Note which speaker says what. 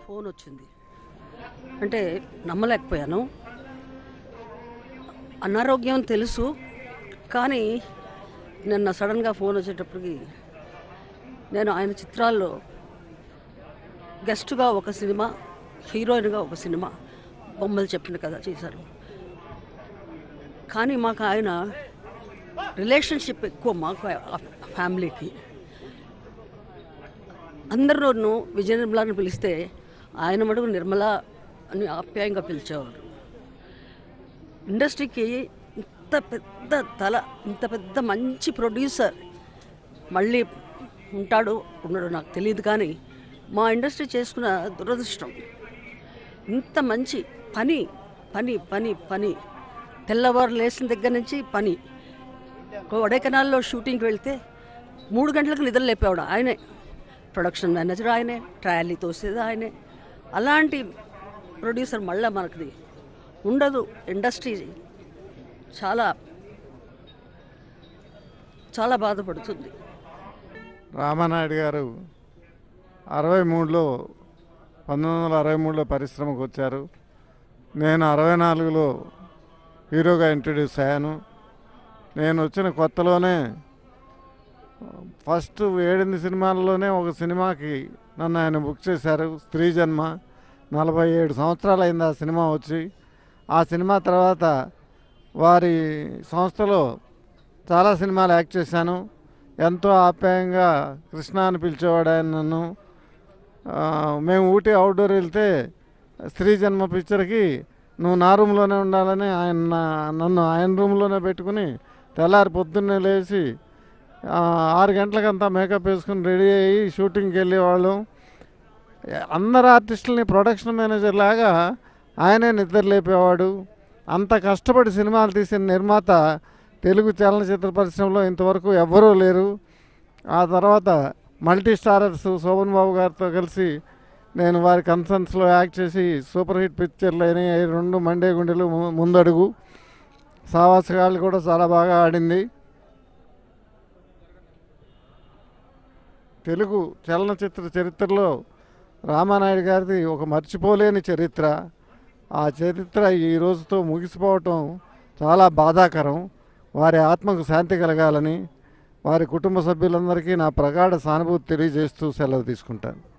Speaker 1: Phone వచ్చింది. అంటే నమ్మలేకపోయాను. అనారోగ్యం తెలుసు, కానీ నిన్న సడన్గా ఫోన్ వచ్చేటప్పటికి నేను ఆయన చిత్రాల్లో గెస్ట్గా ఒక సినిమా, హీరోయిన్గా ఒక సినిమా, బొమ్మలు చెప్పిన కథ చేశాను. కానీ మాకు ఆయన రిలేషన్షిప్ ఎక్కువ, మాకు ఫ్యామిలీకి. అందరూ విజయ నిర్మల అని పిలిస్తే ఆయన మటుకు నిర్మల అని ఆప్యాయంగా పిలిచేవారు. ఇండస్ట్రీకి ఇంత పెద్ద తల, ఇంత పెద్ద మంచి ప్రొడ్యూసర్ మళ్ళీ ఉంటాడు ఉండడు నాకు తెలియదు, కానీ మా ఇండస్ట్రీ చేసుకున్న దురదృష్టం. ఇంత మంచి పని పని పని పని తెల్లవారు లేచిన దగ్గర నుంచి పని. కొడైకెనాల్లో షూటింగ్కి వెళ్తే 3 గంటలకు నిద్ర లేపేవాడు ఆయనే, ప్రొడక్షన్ మేనేజర్ ఆయనే, ట్రయల్ తోసేది ఆయనే. అలాంటి ప్రొడ్యూసర్ మళ్ళీ మనకి ఉండదు. ఇండస్ట్రీ చాలా చాలా బాధపడుతుంది.
Speaker 2: రామానాయుడు గారు 1963లో పరిశ్రమకు వచ్చారు. నేను 64లో హీరోగా ఇంట్రడ్యూస్ అయ్యాను. నేను వచ్చిన కొత్తలోనే ఫస్ట్ 7 సినిమాల్లోనే ఒక సినిమాకి నన్ను ఆయన బుక్ చేశారు, స్త్రీ జన్మ. 47 సంవత్సరాలు అయింది ఆ సినిమా వచ్చి. ఆ సినిమా తర్వాత వారి సంస్థలో చాలా సినిమాలు యాక్ట్ చేశాను. ఎంతో ఆప్యాయంగా కృష్ణ అని పిలిచేవాడు ఆయన నన్ను. మేము ఊటీ అవుట్డోర్ వెళ్తే స్త్రీ జన్మ పిక్చర్కి నువ్వు నా రూమ్లోనే ఉండాలని నన్ను ఆయన రూమ్లోనే పెట్టుకుని తెల్లారి పొద్దున్నే లేచి 6 గంటలకంతా మేకప్ వేసుకుని రెడీ అయ్యి షూటింగ్కి వెళ్ళేవాళ్ళం. అందరు ఆర్టిస్టులని ప్రొడక్షన్ మేనేజర్ లాగా ఆయనే నిద్ర లేపేవాడు. అంత కష్టపడి సినిమాలు తీసిన నిర్మాత తెలుగు చలనచిత్ర పరిశ్రమలో ఇంతవరకు ఎవ్వరూ లేరు. ఆ తర్వాత మల్టీ స్టారర్స్ శోభన్ బాబు గారితో కలిసి నేను వారి కన్సర్న్స్లో యాక్ట్ చేసి సూపర్ హిట్ పిక్చర్లు అయినాయి. 2 మండే గుండెలు, ముందడుగు, సావాసగాళ్ళు కూడా చాలా బాగా ఆడింది. తెలుగు చలనచిత్ర చరిత్రలో రామానాయుడు గారిది ఒక మర్చిపోలేని చరిత్ర. ఆ చరిత్ర ఈ రోజుతో ముగిసిపోవటం చాలా బాధాకరం. వారి ఆత్మకు శాంతి కలగాలని వారి కుటుంబ సభ్యులందరికీ నా ప్రగాఢ సానుభూతి తెలియజేస్తూ సెలవు తీసుకుంటాను.